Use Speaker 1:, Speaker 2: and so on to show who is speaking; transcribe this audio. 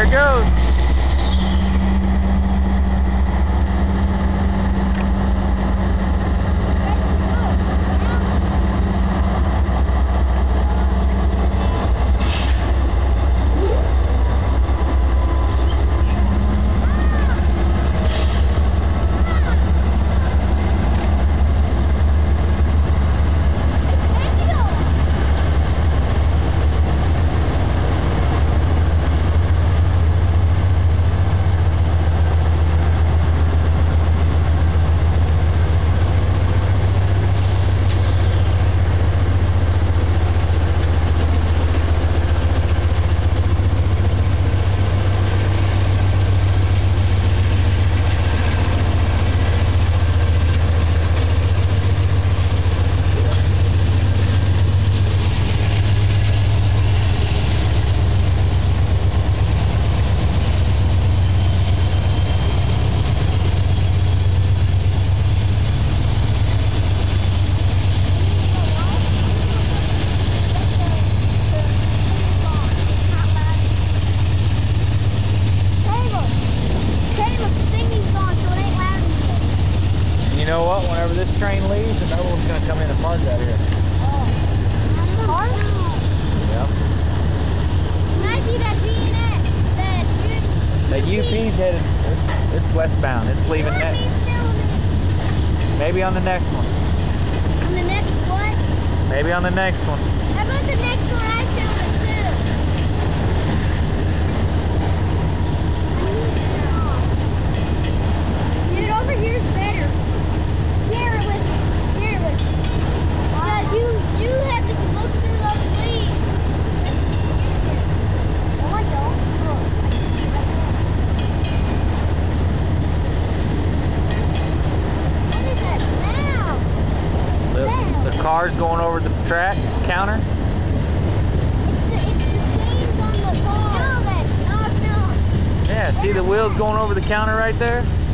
Speaker 1: There it goes. You know what? Whenever this train leaves, another one's going to come in and park out here.
Speaker 2: Park?
Speaker 1: Yep.
Speaker 2: I see that
Speaker 1: That UP's headed. It's westbound. It's leaving next. Maybe on the next one.
Speaker 2: On the next one?
Speaker 1: Maybe on the next one.
Speaker 2: How about the next one I filmed it too? Dude, over here is better. Share it with me. Share it with me. Because you have to look through those leaves. No, I don't. Look. What is that sound?
Speaker 1: The car's going over the track counter.
Speaker 2: It's the chains on the car. No.
Speaker 1: Yeah, see the wheels going over the counter right there?